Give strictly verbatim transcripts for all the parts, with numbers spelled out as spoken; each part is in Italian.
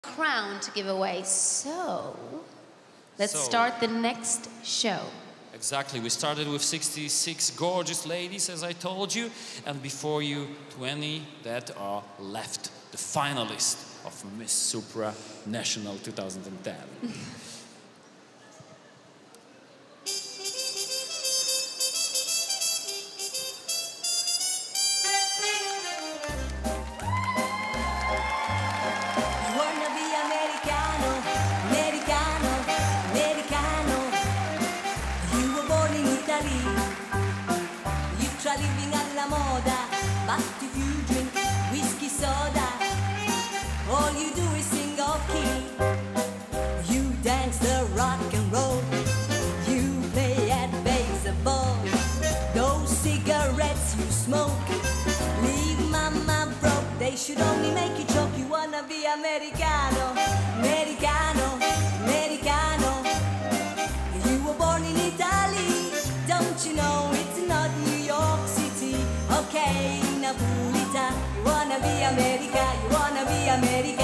crown to give away. So let's So- start the next show. Exactly, we started with sixty-six gorgeous ladies, as I told you, and before you, twenty that are left, the finalists of Miss Supra National twenty ten. You wanna be americano, americano, americano. You were born in Italy. You try living alla moda, but if you drink whiskey soda, all you do is sing off key. You dance the rock and roll. You play at baseball. Those cigarettes you smoke leave mama broke. They should only make you choke. You wanna be americano, americano, americano. You were born in Italy. Don't you know it's not New York City? Okay, Napolitan. You wanna be America, you wanna be America.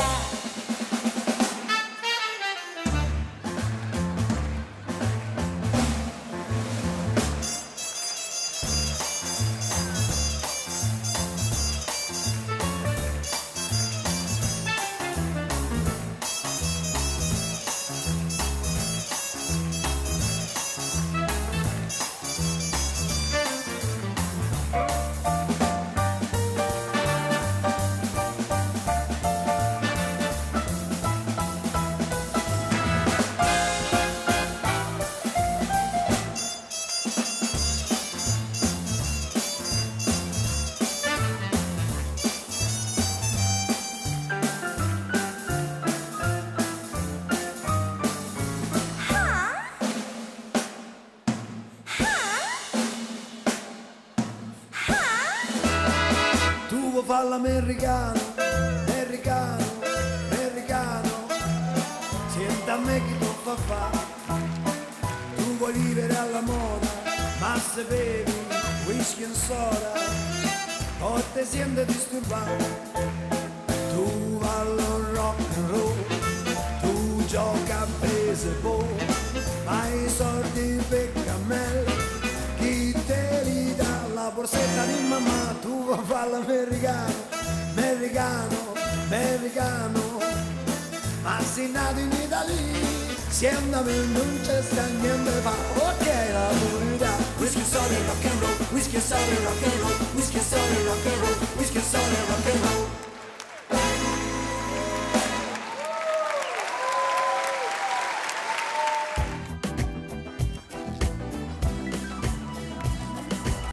Tu vuoi fare l'americano, americano, americano. Senta a me che tu fa fare. Tu vuoi vivere alla moda, ma se bevi whisky e soda, o te senti disturbato. Tu vai allo rock and roll, tu giochi a baseball, ma i soldi per cammello, chi te li dà? La borsetta di mamma, tu vuoi fare l'americano, americano, americano. Ma sei nato in Italia, siendo a me non c'è sta niente fa. Ok, la comunità, whisky, soda, rock and roll, whisky, soda, rock and roll, whisky, soda, rock and roll, whisky, soda, rock and roll.